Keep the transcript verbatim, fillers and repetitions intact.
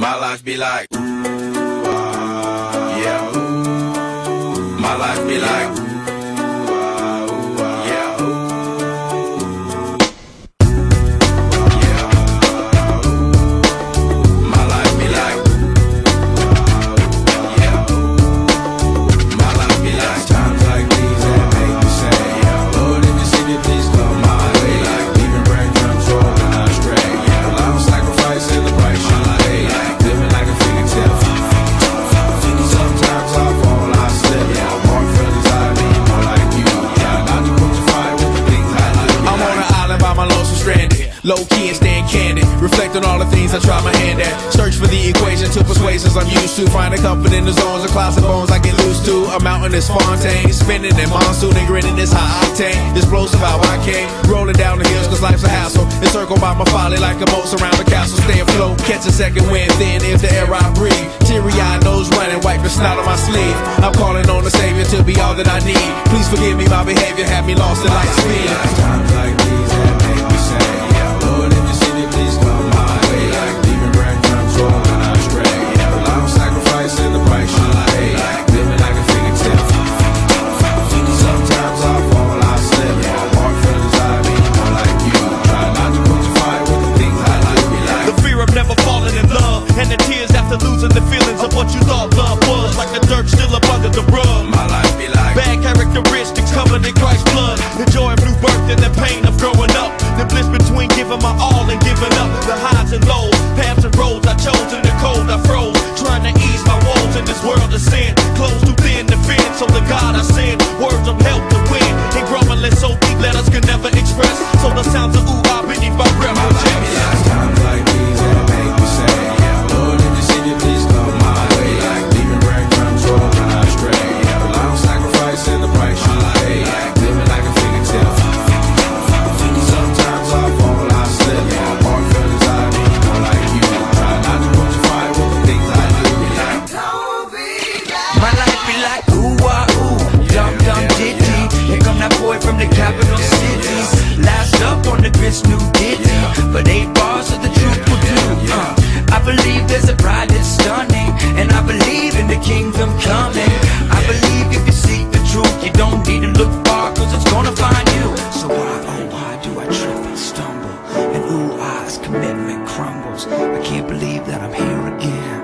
My life be like, ooh, ah, yeah, ooh. My life be like, ooh, ah, ooh, ah, yeah, ooh. Yeah, ooh. My life be like, ooh, ah, yeah, ooh. My life be like times like these that make me say, yeah, Lord, if you see me, please come my way. Like leaving brain control when I stray. Yeah, I'm sacrificing the price you pay. Like living like a fairy tale. Sometimes I fall, I slip. Yeah, I'm more feelings I need, more like you. Yeah, not to put your fire with the things I do. I'm on an island by my lonesome stranded, low key and staying candid, reflect on all the things I try my hand at. Search for the equation to persuasions I'm used to. Finding comfort in the zones of clouds and bones I get loose to. A mountain is Fontaine, spinning in monsoon and grinning is high octane. Explosive how I came, rolling down the hills cause life's a hassle. Encircled by my folly like a moat around the castle. Stay afloat, catch a second wind, thin is the air I breathe. Teary-eyed nose running, wipe the snot on my sleeve. I'm calling on the Savior to be all that I need. Please forgive me, my behavior had me lost in light speed. Times like these that make me say, yeah, Lord, if you see me, please come my way. Like leaving brain control when I stray. Yeah, I'm sacrificing the price you pay. Like living like a fairy tale. Sometimes I fall, I slip. Yeah, more feelings I need, more like you. Try not to put your fire with the things I like. Be like the fear of never falling in love, and the tears after losing the feelings of what you thought love was. Like the dirt still up under the rug. my life be like Bad characteristics covered in Christ's blood. The joy of new birth and the pain of growing up. The bliss between giving my all and giving up. The highs and lows, paths and roads I chose. In the cold I froze, trying to ease my woes in this world of sin. Close too thin to fit, so the God I send words of help to win. And grumbling so deep letters can never express. So the sounds of ooh ah beneath my breath my will life be like times like these that make me say, yeah, Lord, if you see me, please come my way. Like leaving brain control when I stray. Yeah, I'm sacrificing the price you pay. Like living like a fairy tale. Sometimes I fall, I slip. Yeah, more feelings I need, more like you. Try not to put your fire with the things I do. Like, my life be like ooh ah ooh, dum dum ditty. Here come that boy from the capital city. Last up on the grits, new ditty. But eight bars of the truth will do. Uh, I believe there's a bride that's stunning, and I believe in the kingdom coming. I believe if you seek the truth, you don't need to look far, cause it's gonna find you. So why, oh why do I trip and stumble? And ooh ah's commitment crumbles. I can't believe that I'm here again.